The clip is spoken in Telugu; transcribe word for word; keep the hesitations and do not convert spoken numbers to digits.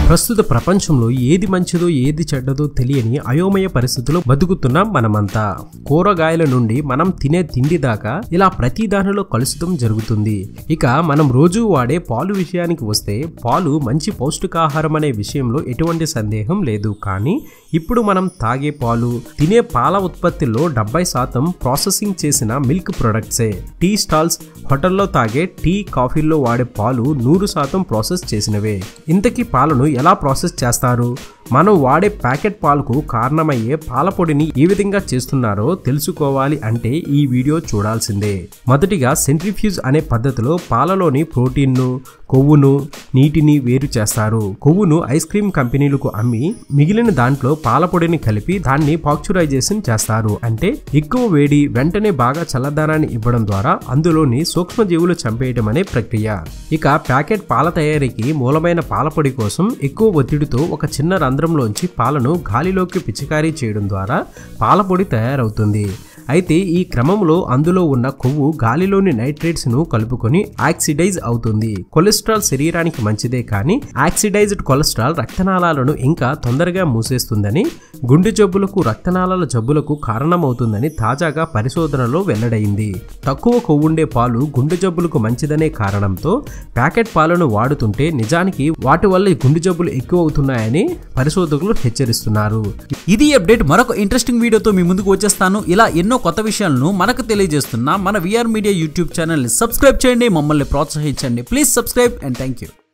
ప్రస్తుత ప్రపంచంలో ఏది మంచిదో ఏది చెడ్డదో తెలియని అయోమయ పరిస్థితుల్లో బతుకుతున్నాం మనమంతా. కూరగాయల నుండి మనం తినే తిండి దాకా ఇలా ప్రతి దానిలో కలుషితం జరుగుతుంది. ఇక మనం రోజు వాడే పాలు విషయానికి వస్తే పాలు మంచి పౌష్టికాహారం అనే విషయంలో ఎటువంటి సందేహం లేదు. కానీ ఇప్పుడు మనం తాగే పాలు, తినే పాల ఉత్పత్తిలో డెబ్బై శాతం ప్రాసెసింగ్ చేసిన మిల్క్ ప్రొడక్ట్సే. టీ స్టాల్స్, హోటల్లో తాగే టీ, కాఫీల్లో వాడే పాలు నూరు శాతం ప్రాసెస్ చేసినవే. ఇంతకీ పాలను ఎలా ప్రాసెస్ చేస్తారు? మనం వాడే ప్యాకెట్ పాలకు కారణమయ్యే పాల పొడిని ఏ విధంగా చేస్తున్నారో తెలుసుకోవాలి అంటే ఈ వీడియో చూడాల్సిందే. మొదటిగా సెంట్రిఫ్యూజ్ అనే పద్ధతిలో పాలలోని ప్రోటీన్ను, కొవ్వును, నీటిని వేరు చేస్తారు. కొవ్వును ఐస్ క్రీమ్ కంపెనీలకు అమ్మి మిగిలిన దాంట్లో పాల పొడిని కలిపి దాన్ని పాక్చురైజేషన్ చేస్తారు. అంటే ఎక్కువ వేడి వెంటనే బాగా చల్లదనాన్ని ఇవ్వడం ద్వారా అందులోని సూక్ష్మజీవులు చంపేయటం అనే ప్రక్రియ. ఇక ప్యాకెట్ పాల తయారీకి మూలమైన పాల పొడి కోసం ఎక్కువ ఒత్తిడితో ఒక చిన్న రంధ్రంలోంచి పాలను గాలిలోకి పిచికారీ చేయడం ద్వారా పాల పొడి తయారవుతుంది. అయితే ఈ క్రమంలో అందులో ఉన్న కొవ్వు గాలిలోని నైట్రేట్స్ ను కలుపుకొని ఆక్సిడైజ్ అవుతుంది. కొలెస్ట్రాల్ శరీరానికి మంచిదే, కానీ ఆక్సిడైజ్డ్ కొలెస్ట్రాల్ రక్తనాళాలను ఇంకా తొందరగా మూసేస్తుందని, గుండె జబ్బులకు, రక్తనాళాల జబ్బులకు కారణమవుతుందని తాజాగా పరిశోధనలో వెల్లడైంది. తక్కువ కొవ్వుండే పాలు గుండె జబ్బులకు మంచిదనే కారణంతో ప్యాకెట్ పాలను వాడుతుంటే నిజానికి వాటి వల్ల గుండె జబ్బులు ఎక్కువ అవుతున్నాయని పరిశోధకులు హెచ్చరిస్తున్నారు. ఇది అప్డేట్. మరొక ఇంట్రెస్టింగ్ వీడియోతో మీ ముందుకు వచ్చేస్తాను. ఇలా ఎన్నో కొత్త విషయాలను మనకు తెలియజేస్తున్న మన విఆర్ మీడియా యూట్యూబ్ ఛానల్ ని సబ్స్క్రైబ్ చేయండి, మమ్మల్ని ప్రోత్సహించండి. Please subscribe and thank you.